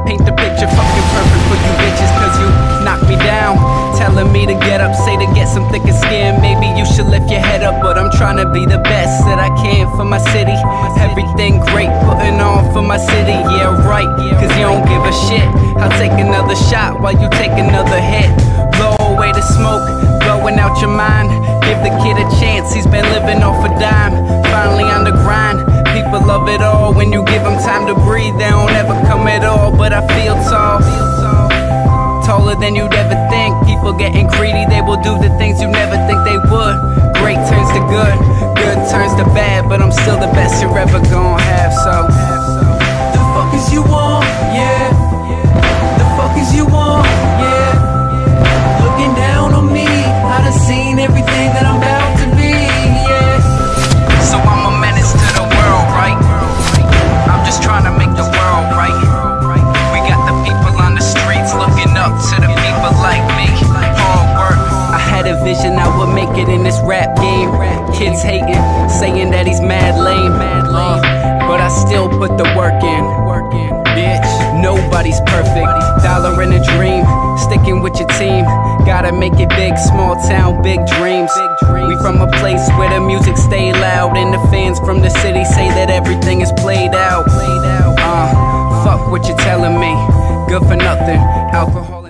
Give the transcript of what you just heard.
paint the picture fucking perfect for you bitches, cause you knock me down, telling me to get up, say to get some thicker skin. Maybe you should lift your head up, but I'm trying to be the best that I can for my city. Everything great, putting on for my city. Yeah, right, cause you don't give a shit. I'll take another shot while you take another hit. Blow away the smoke, blowing out your mind. Give the kid a chance, he's been living off a dime. Finally on the grind, people love it all. When you give them time to breathe, they don't ever come at all. But I feel tall, taller than you'd ever think. People getting greedy, they will do the things you never think they would. Great turns to good, good turns to bad, but I'm still the best you're ever gonna have. So the fuck is you want? Yeah, the fuck is you want? Yeah, looking down on me, I done seen everything that I'm about to be. Yeah, so I'm a menace to the world, right? I'm just trying to make the world right. We got the people on the streets looking up to the people like me. Hard work, I had a vision I would make it in this rap game. Kids hating, saying that he's mad lame, but I still put the work in. Bitch, nobody's perfect. Dollar in a dream, sticking with your team. Gotta make it big, small town, big dreams. We from a place where the music stay loud, and the fans from the city say that everything is played out. Fuck what you're telling me, good for nothing. Alcohol